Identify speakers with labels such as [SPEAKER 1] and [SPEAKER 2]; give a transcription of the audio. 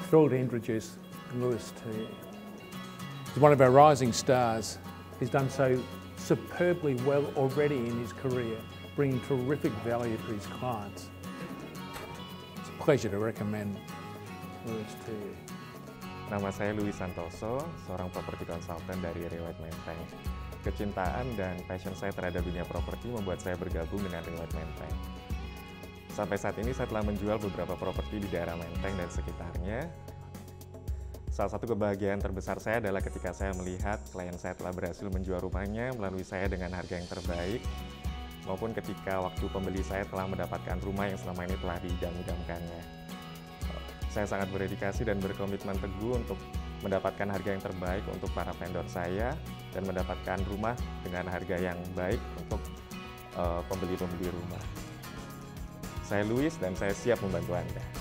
[SPEAKER 1] thrilled to introduce Lewis to you. He's one of our rising stars. He's done so superbly well already in his career, bringing terrific value to his clients. It's a pleasure to recommend Lewis to you.
[SPEAKER 2] Nama saya Louis Santoso, seorang property consultant dari Riwayat Menteng. Kecintaan dan passion saya terhadap dunia properti membuat saya bergabung dengan Riwayat Menteng. Sampai saat ini saya telah menjual beberapa properti di daerah Menteng dan sekitarnya. Salah satu kebahagiaan terbesar saya adalah ketika saya melihat klien saya telah berhasil menjual rumahnya melalui saya dengan harga yang terbaik, maupun ketika waktu pembeli saya telah mendapatkan rumah yang selama ini telah diidam-idamkannya. Saya sangat berdedikasi dan berkomitmen teguh untuk mendapatkan harga yang terbaik untuk para vendor saya dan mendapatkan rumah dengan harga yang baik untuk pembeli-pembeli rumah. Saya Louis dan saya siap membantu Anda.